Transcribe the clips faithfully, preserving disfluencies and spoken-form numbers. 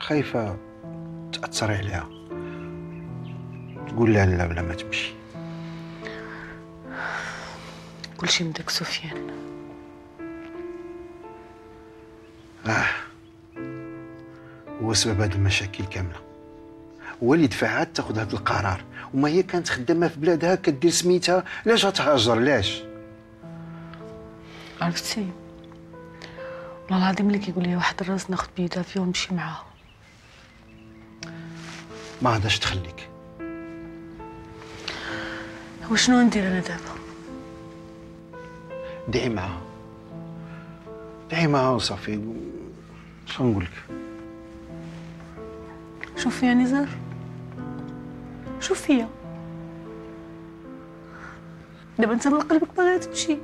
خايفه تاثري عليها، تقول لها لا ولا ما تمشي. كلشي من داك سفيان. اه هو سبب هاد المشاكل كامله، هو اللي دفعها تاخذ هاد القرار، وما هي كانت خدامه في بلادها كدير سميتها، علاش غتهاجر؟ علاش؟ عرفتي والله العظيم اللي كيقول لي واحد الراس ناخذ بيدها فيه ونمشي معاها. ما غاداش تخليك. وشنو ندير انا دابا؟ دعي معاها، دعي معاها وصافي. شنو نقول لك؟ شوف فيا نزار، شوف فيا دابا انت من قلبك باغي تمشي.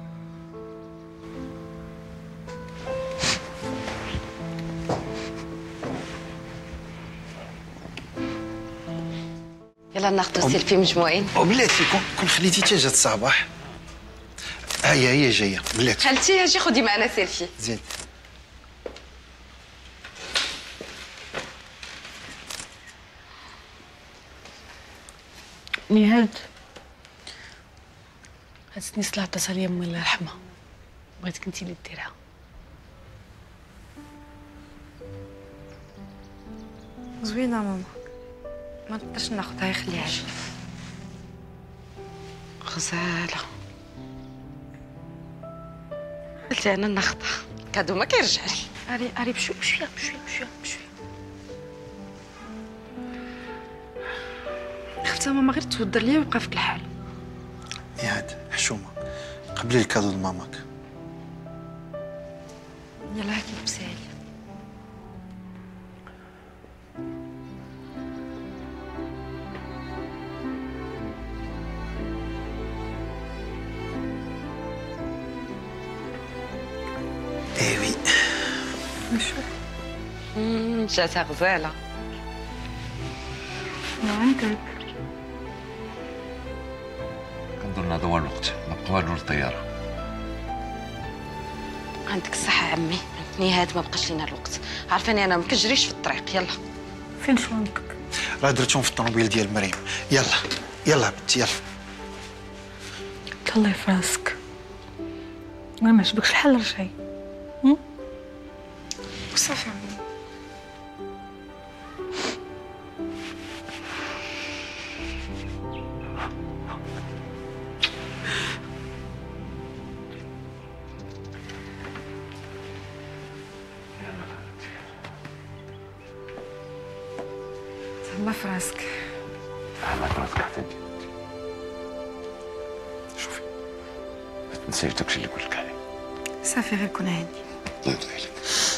يلا ناخذ السيلفي مجموعين. وبلاتي كون كون خليتي حتى جات الصباح. هيا هي جايه بلاتي. خالتي اجي خدي معنا سيلفي. زين. نهاد، هاد السنيس اللي عطاتها ليا امي الله يرحمها بغيتك انتي اللي ديرها. زوينه ماما، ما نقدرش ناخذها، يخليها لي. غزاله قلتي انا ناخذها، كادو ما كيرجع لي. اري اري بشويه بشويه بشويه بشويه بشويه. خالتها ماما غير تودر ليا ويبقى فيك الحال. نهاد حشومه، قبلي الكادو لماماك. يلا هاكي لبسيها لي. ايوي نشوف. امم جاتها غزاله. شنو عندك؟ كنظن هذا هو الوقت، نبقاو له الطياره. عندك الصحه عمي، نهاد ما بقاش لينا الوقت، عارفاني انا ما كنجريش في الطريق. يلا فين شنطك؟ راه درتهم في الطوموبيل ديال مريم. يلا يلا بنتي يلا. الله في راسك، ما عجبكش الحال رجعي. وصافي عمي. الله في راسك. الله في راسك حتى انت. شوفي ما تنسايش داكشي اللي قلت لك عليه. صافي غير كون عندي. الله يطول عليك.